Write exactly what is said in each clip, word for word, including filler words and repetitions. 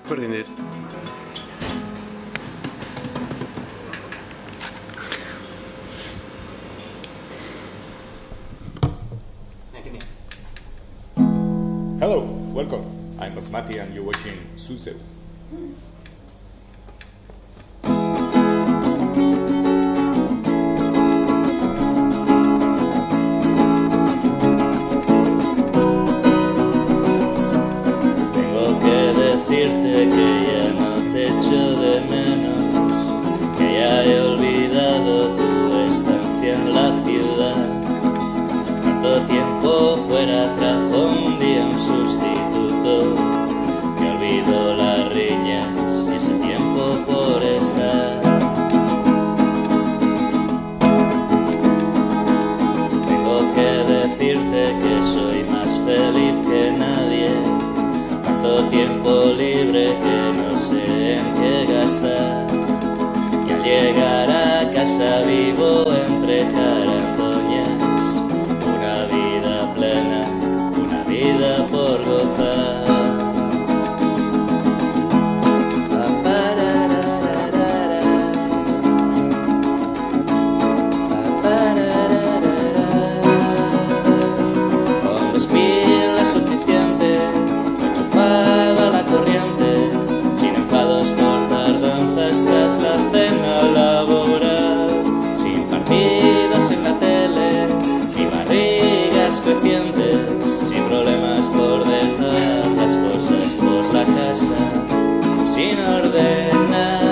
Coordinate. Hello, welcome. I'm Basmati and you're watching Suseu. Tengo que decirte que ya no te echo de menos, que ya he olvidado tu estancia en la ciudad. Tanto tiempo fuera trajo un día un sustituto, que olvidó las riñas y ese tiempo por estar. Tengo que decirte que soy más feliz que nadie, tanto tiempo libre que no sé en qué gastar. Y al llegar a casa vivo entre carantoñas, una vida plena, una vida por gozar. Con dos mil es suficiente, no enchufada la corriente, sin enfados por tardanzas tras la cena laboral, sin partidos en la tele, ni barrigas crecientes, sin problemas por dejar las cosas por la casa, sin ordenar.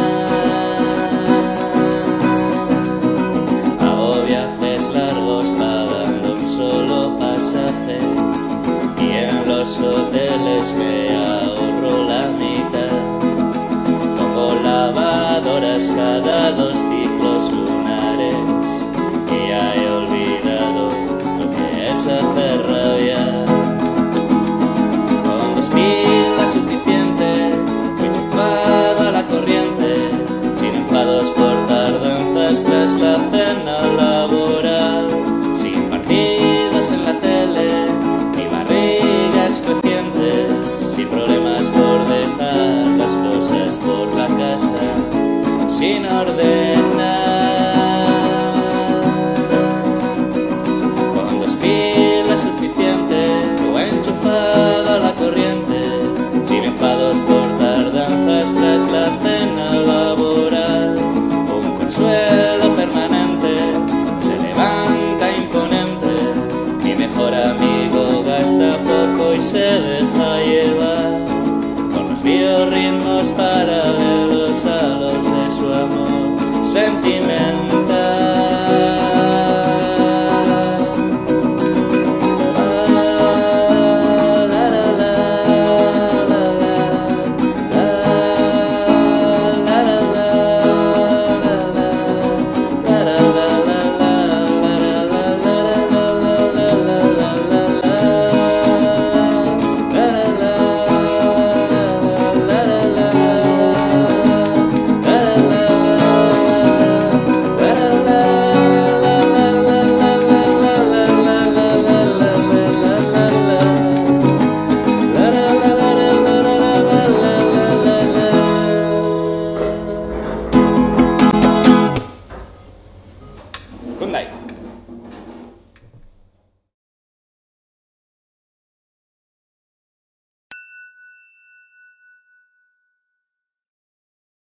Hago viajes largos pagando un solo pasaje, y en los hoteles me ahorro la mitad. Pongo lavadoras cada dos ciclos lunares, y ya he olvidado lo que es hacer rabiar. Con dos mil es suficiente, muy enchufada la corriente, sin enfados por tardanzas tras la cena laboral, sin partidos en la tele, ni barrigas crecientes, sin problemas por dejar las cosas por la casa, sin orden.